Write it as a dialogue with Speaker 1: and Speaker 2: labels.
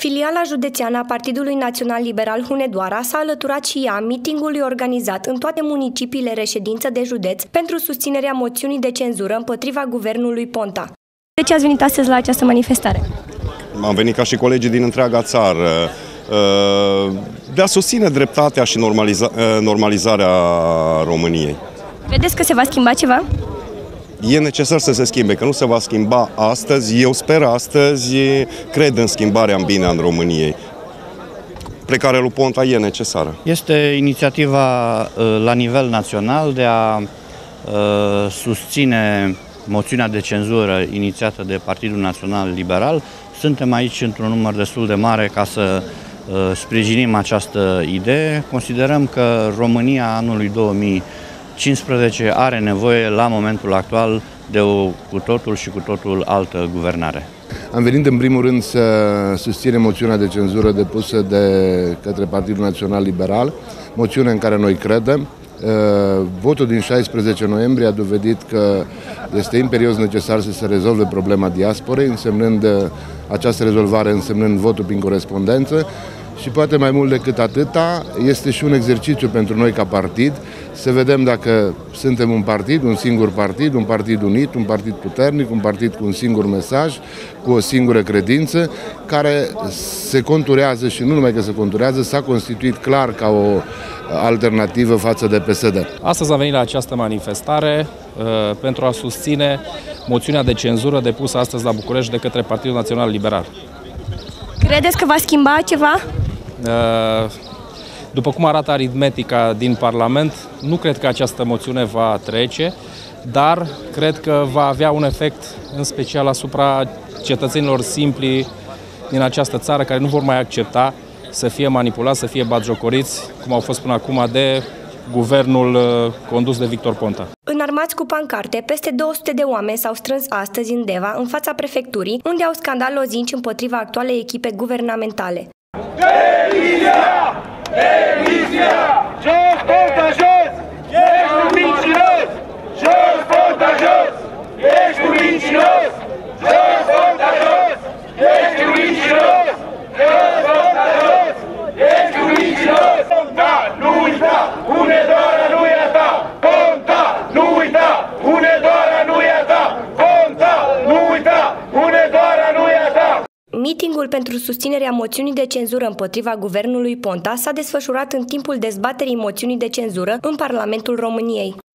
Speaker 1: Filiala județeană a Partidului Național Liberal Hunedoara s-a alăturat și ea mitingului organizat în toate municipiile reședință de județ pentru susținerea moțiunii de cenzură împotriva guvernului Ponta. De ce ați venit astăzi la această manifestare?
Speaker 2: Am venit ca și colegii din întreaga țară de a susține dreptatea și normalizarea României.
Speaker 1: Credeți că se va schimba ceva?
Speaker 2: E necesar să se schimbe, că nu se va schimba astăzi. Eu sper astăzi, cred în schimbarea în bine în României. Plecarea lui Ponta e necesară.
Speaker 3: Este inițiativa la nivel național de a susține moțiunea de cenzură inițiată de Partidul Național Liberal. Suntem aici într-un număr destul de mare ca să sprijinim această idee. Considerăm că România anului 2015 are nevoie la momentul actual de o cu totul și cu totul altă guvernare.
Speaker 4: Am venit în primul rând să susținem moțiunea de cenzură depusă de către Partidul Național Liberal, moțiune în care noi credem. Votul din 16 noiembrie a dovedit că este imperios necesar să se rezolve problema diasporei, însemnând această rezolvare însemnând votul prin corespondență. Și poate mai mult decât atâta, este și un exercițiu pentru noi ca partid, să vedem dacă suntem un partid, un singur partid, un partid unit, un partid puternic, un partid cu un singur mesaj, cu o singură credință, care se conturează și nu numai că se conturează, s-a constituit clar ca o alternativă față de PSD.
Speaker 5: Astăzi am venit la această manifestare pentru a susține moțiunea de cenzură depusă astăzi la București de către Partidul Național Liberal.
Speaker 1: Credeți că va schimba ceva?
Speaker 5: După cum arată aritmetica din Parlament, nu cred că această moțiune va trece, dar cred că va avea un efect în special asupra cetățenilor simpli din această țară care nu vor mai accepta să fie manipulați, să fie batjocoriți, cum au fost până acum de guvernul condus de Victor Ponta.
Speaker 1: Înarmați cu pancarte, peste 200 de oameni s-au strâns astăzi în Deva, în fața prefecturii, unde au scandat lozinci împotriva actualei echipe guvernamentale.
Speaker 6: Demisia! Demisia! Jos, Ponta, jos! Ești un mincinos! Jos, Ponta, jos! Ești un mincinos! Jos, Ponta, jos! Ești un mincinos! Jos, Ponta, jos! Ești un mincinos! Ponta, nu uita! Hunedoara nu e a ta! Ponta, nu uita! Hunedoara nu e a ta! Ponta, nu uita! Hunedoara nu e a ta!
Speaker 1: Mitingul pentru susținerea moțiunii de cenzură împotriva guvernului Ponta s-a desfășurat în timpul dezbaterii moțiunii de cenzură în Parlamentul României.